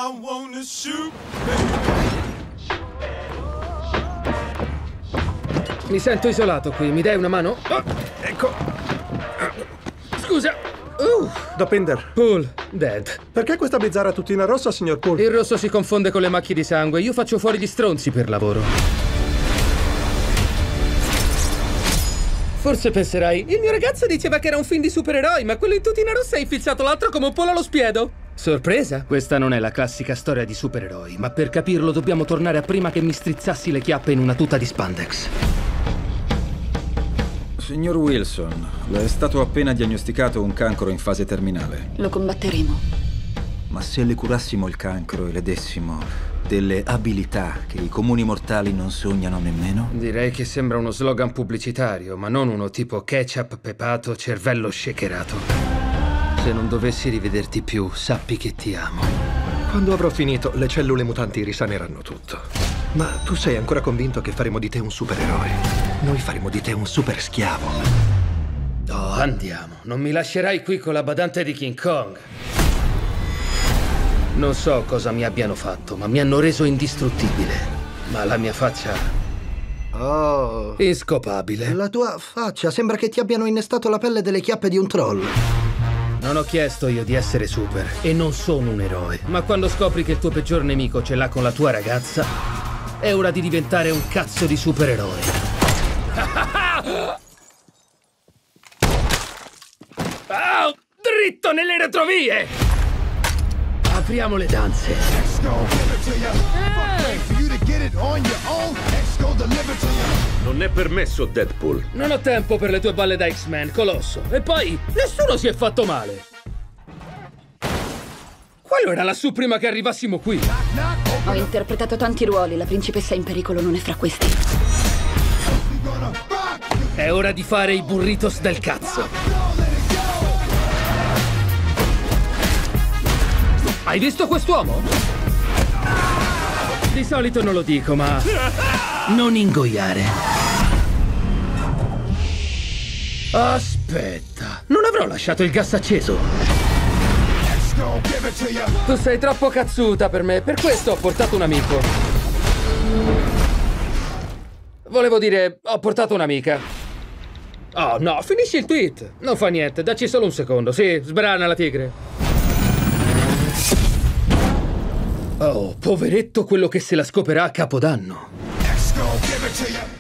I wanna shoot. Mi sento isolato qui, mi dai una mano? Oh, ecco. Scusa. Dopinder. Poole, dead. Perché questa bizzarra tuttina rossa, signor Poole? Il rosso si confonde con le macchie di sangue. Io faccio fuori gli stronzi per lavoro. Forse penserai, il mio ragazzo diceva che era un film di supereroi, ma quello in tutina rossa è infilzato l'altro come un pollo allo spiedo. Sorpresa? Questa non è la classica storia di supereroi, ma per capirlo dobbiamo tornare a prima che mi strizzassi le chiappe in una tuta di spandex. Signor Wilson, le è stato appena diagnosticato un cancro in fase terminale. Lo combatteremo. Ma se le curassimo il cancro e le dessimo delle abilità che i comuni mortali non sognano nemmeno? Direi che sembra uno slogan pubblicitario, ma non uno tipo ketchup pepato, cervello shakerato. Se non dovessi rivederti più, sappi che ti amo. Quando avrò finito, le cellule mutanti risaneranno tutto. Ma tu sei ancora convinto che faremo di te un supereroe? Noi faremo di te un super schiavo. Oh, andiamo. Non mi lascerai qui con la badante di King Kong. Non so cosa mi abbiano fatto, ma mi hanno reso indistruttibile. Ma la mia faccia... Oh... inscopabile. La tua faccia sembra che ti abbiano innestato la pelle delle chiappe di un troll. Non ho chiesto io di essere super e non sono un eroe. Ma quando scopri che il tuo peggior nemico ce l'ha con la tua ragazza, è ora di diventare un cazzo di supereroe. Oh, dritto nelle retrovie! Apriamo le danze. Non è permesso, Deadpool. Non ho tempo per le tue balle da X-Men, Colosso. E poi, nessuno si è fatto male. Quello era lassù prima che arrivassimo qui. Ho interpretato tanti ruoli, la principessa in pericolo non è fra questi. È ora di fare i burritos del cazzo. Hai visto quest'uomo? Di solito non lo dico, ma... non ingoiare. Aspetta, non avrò lasciato il gas acceso. Tu sei troppo cazzuta per me, per questo ho portato un amico. Volevo dire, ho portato un'amica. Oh no, finisci il tweet. Non fa niente, dacci solo un secondo. Sì, sbrana la tigre. Oh, poveretto quello che se la scoperà a Capodanno.